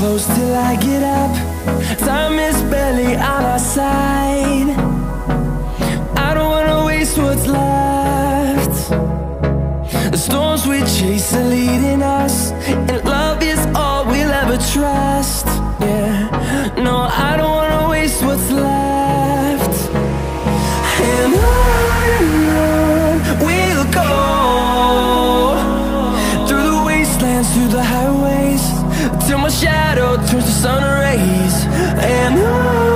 close till I get up. Time is barely on our side. I don't wanna waste what's left. The storms we chase are leading us, and love is all we'll ever trust. Yeah, no, I don't wanna waste what's left. And on we'll go, through the wastelands, through the highways, till my shadow turns to sun rays. And on